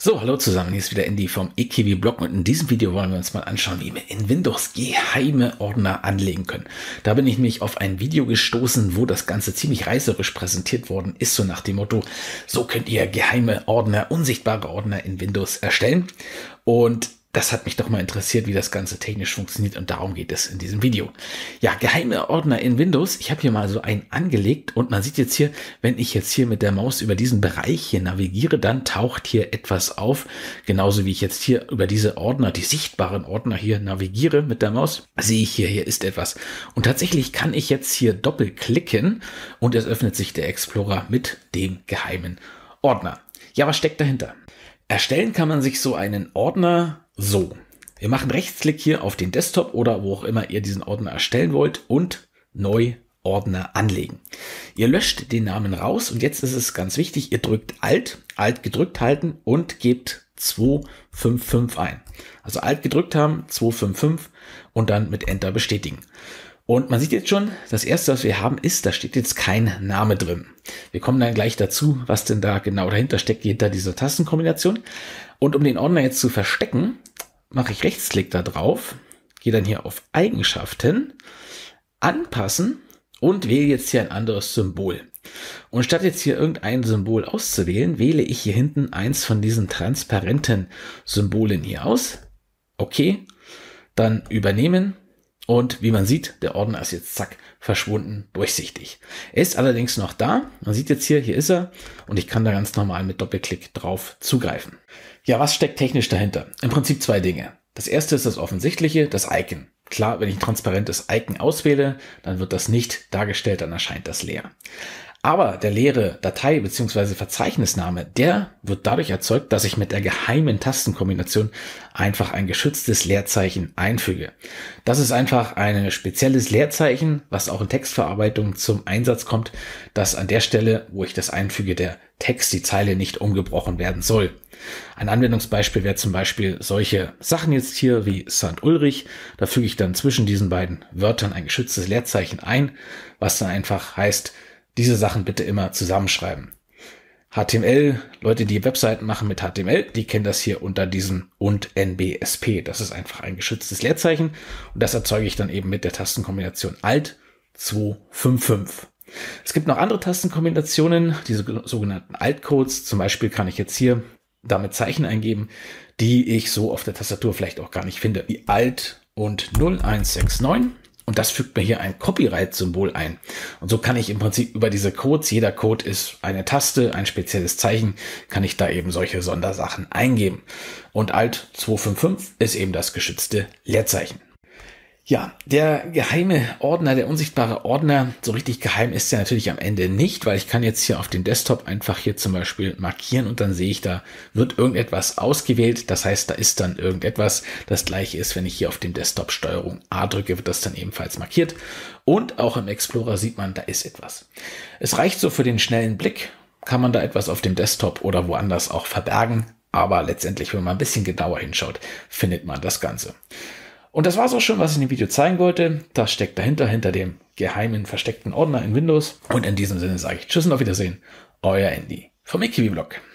So, hallo zusammen, hier ist wieder Andy vom eKiwi-Blog und in diesem Video wollen wir uns mal anschauen, wie wir in Windows geheime Ordner anlegen können. Da bin ich nämlich auf ein Video gestoßen, wo das Ganze ziemlich reißerisch präsentiert worden ist, so nach dem Motto, so könnt ihr geheime Ordner, unsichtbare Ordner in Windows erstellen. Und das hat mich doch mal interessiert, wie das Ganze technisch funktioniert und darum geht es in diesem Video. Ja, geheime Ordner in Windows. Ich habe hier mal so einen angelegt und man sieht jetzt hier, wenn ich jetzt hier mit der Maus über diesen Bereich hier navigiere, dann taucht hier etwas auf. Genauso wie ich jetzt hier über diese Ordner, die sichtbaren Ordner hier navigiere mit der Maus, sehe ich hier ist etwas. Und tatsächlich kann ich jetzt hier doppelklicken und es öffnet sich der Explorer mit dem geheimen Ordner. Ja, was steckt dahinter? Erstellen kann man sich so einen Ordner so. Wir machen Rechtsklick hier auf den Desktop oder wo auch immer ihr diesen Ordner erstellen wollt und neu Ordner anlegen. Ihr löscht den Namen raus und jetzt ist es ganz wichtig, ihr drückt Alt gedrückt halten und gebt 255 ein. Also Alt gedrückt haben, 255 und dann mit Enter bestätigen. Und man sieht jetzt schon, das erste, was wir haben, ist, da steht jetzt kein Name drin. Wir kommen dann gleich dazu, was denn da genau dahinter steckt, hinter dieser Tastenkombination. Und um den Ordner jetzt zu verstecken, mache ich Rechtsklick da drauf, gehe dann hier auf Eigenschaften, anpassen und wähle jetzt hier ein anderes Symbol. Und statt jetzt hier irgendein Symbol auszuwählen, wähle ich hier hinten eins von diesen transparenten Symbolen hier aus. Okay, dann übernehmen. Und wie man sieht, der Ordner ist jetzt zack, verschwunden, durchsichtig. Er ist allerdings noch da. Man sieht jetzt hier ist er und ich kann da ganz normal mit Doppelklick drauf zugreifen. Ja, was steckt technisch dahinter? Im Prinzip zwei Dinge. Das erste ist das Offensichtliche, das Icon. Klar, wenn ich ein transparentes Icon auswähle, dann wird das nicht dargestellt, dann erscheint das leer. Aber der leere Datei- bzw. Verzeichnisname, der wird dadurch erzeugt, dass ich mit der geheimen Tastenkombination einfach ein geschütztes Leerzeichen einfüge. Das ist einfach ein spezielles Leerzeichen, was auch in Textverarbeitung zum Einsatz kommt, dass an der Stelle, wo ich das einfüge, der Text, die Zeile nicht umgebrochen werden soll. Ein Anwendungsbeispiel wäre zum Beispiel solche Sachen jetzt hier wie St. Ulrich. Da füge ich dann zwischen diesen beiden Wörtern ein geschütztes Leerzeichen ein, was dann einfach heißt, diese Sachen bitte immer zusammenschreiben. HTML, Leute, die Webseiten machen mit HTML, die kennen das hier unter diesem und NBSP. Das ist einfach ein geschütztes Leerzeichen und das erzeuge ich dann eben mit der Tastenkombination Alt 255. Es gibt noch andere Tastenkombinationen, diese sogenannten Altcodes. Zum Beispiel kann ich jetzt hier damit Zeichen eingeben, die ich so auf der Tastatur vielleicht auch gar nicht finde. Wie Alt und 0169. Und das fügt mir hier ein Copyright-Symbol ein. Und so kann ich im Prinzip über diese Codes, jeder Code ist eine Taste, ein spezielles Zeichen, kann ich da eben solche Sondersachen eingeben. Und Alt 255 ist eben das geschützte Leerzeichen. Ja, der geheime Ordner, der unsichtbare Ordner, so richtig geheim ist der natürlich am Ende nicht, weil ich kann jetzt hier auf dem Desktop einfach hier zum Beispiel markieren und dann sehe ich, da wird irgendetwas ausgewählt. Das heißt, da ist dann irgendetwas. Das gleiche ist, wenn ich hier auf dem Desktop Steuerung A drücke, wird das dann ebenfalls markiert. Und auch im Explorer sieht man, da ist etwas. Es reicht so für den schnellen Blick, kann man da etwas auf dem Desktop oder woanders auch verbergen. Aber letztendlich, wenn man ein bisschen genauer hinschaut, findet man das Ganze. Und das war es auch schon, was ich in dem Video zeigen wollte. Das steckt dahinter, hinter dem geheimen, versteckten Ordner in Windows. Und in diesem Sinne sage ich Tschüss und auf Wiedersehen. Euer Andy vom eKiwi-Blog.